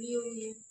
کھلی ہوئی ہے.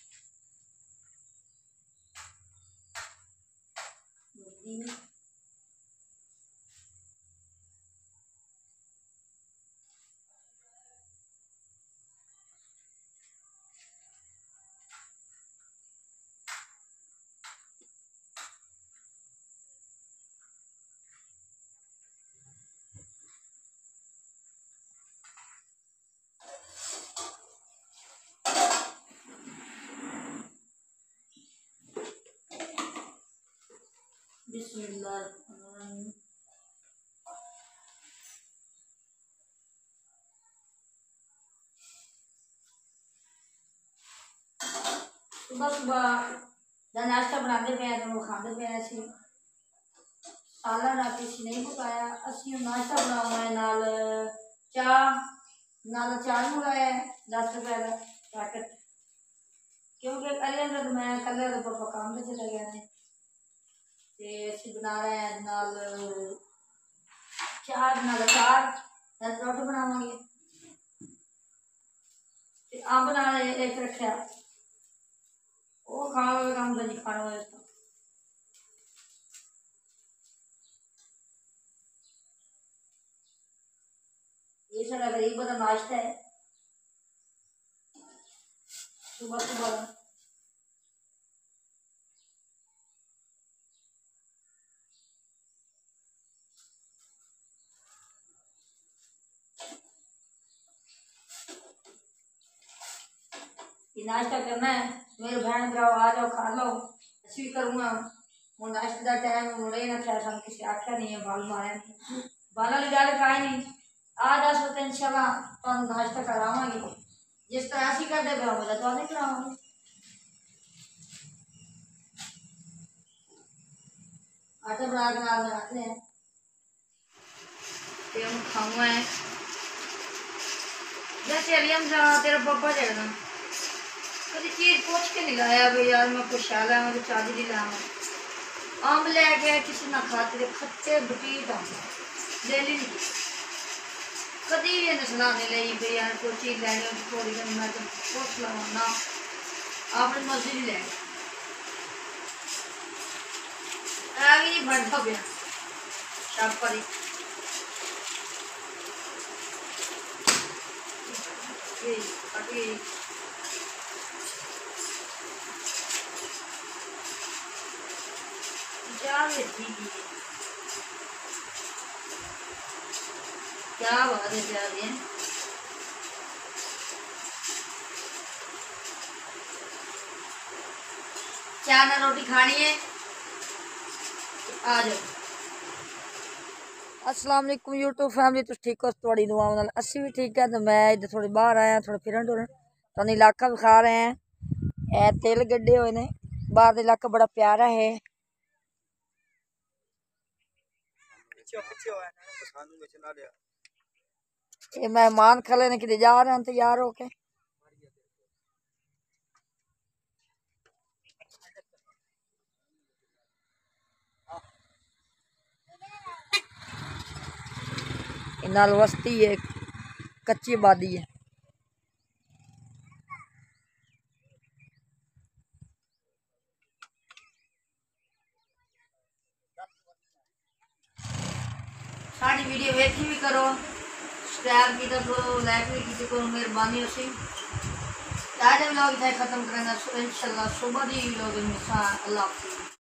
بسم اللہ الرحمن الرحیم. صبح صبح دا ناشتہ بناتے پے تو کھاندے پے سی. سالن رات نہیں پکایا. اسی ناشتہ بناؤ ہے نال چاہ منگایا 10 روپے کا پیکٹ کیونکہ کل میں کلے کا پاپا کام پہ چلے گئے ہیں. اسی بنا رہے ہیں نال چار پروٹے بناو گے. آم بنا ایک رکھا وہ کھانا ہوئے کام نہیں کھانا ہوئے. یہ سارا غریب کا ناشتہ ہے صبح صبح. یہ ناشتہ کرنا ہے میرے بہن براؤ آ جاؤ کھا لو. اسی بھی کروں گا ہوں ناشتے کا ٹائم مڑے نہ کھایا سن کسی آخیا نہیں ہے بال ماریا نہیں بالا لگا کے کھائے نہیں. آ 10 بجے ان شاء اللہ تمہیں ناشتہ کراواں گی جس طرح اسی کرتے پہ ہو تو نہیں کراواں گی. آٹا بنا کے نال بناتے ہیں کہ ہم کھاؤں ہے. جیسے علیم جا تیرا پاپا جائے نا کبھی چیز پوچھ کے نہیں لایا بھائی یار میں کچھ شاید ہے مجھے چالی نہیں لایا. آم لے گیا کسی نہ کھاتے کھچے بٹیٹ آم لے لی نہیں کدی بھی نسل نہیں لئی بھائی یار کوئی چیز لینی تھوڑی دن میں تو پوچھ لوا نہ اپنی مرضی نہیں لے بھی نہیں بڑھتا پیا شاپ پر ہی کیا بات ہے جا رہی ہیں. چار نہ روٹی کھانی ہے آ جاؤ. السلام علیکم یوٹیوب فیملی. تو ٹھیک ہو تھوڑی دعا نال اسی بھی ٹھیک ہے. تو میں ادھر تھوڑی باہر آیا تھوڑا پھرن ٹرن تو علاقہ بھی کھا رہے ہیں. اے تیل گڈے ہوئے نے باہر کا علاقہ بڑا پیارا ہے. یہ مہمان کھلے نے کدے جا رہے ہیں تیار ہو کے. نال وسطی ہے کچی آبادی ہے. ساری ویڈیو ویکھی بھی کرو سبسکرائب کی کرو لائک بھی کی کرو مہربانی اسی. آج ولاگ ختم کرنا انشاءاللہ صبح دی ولاگ. اللہ حافظ.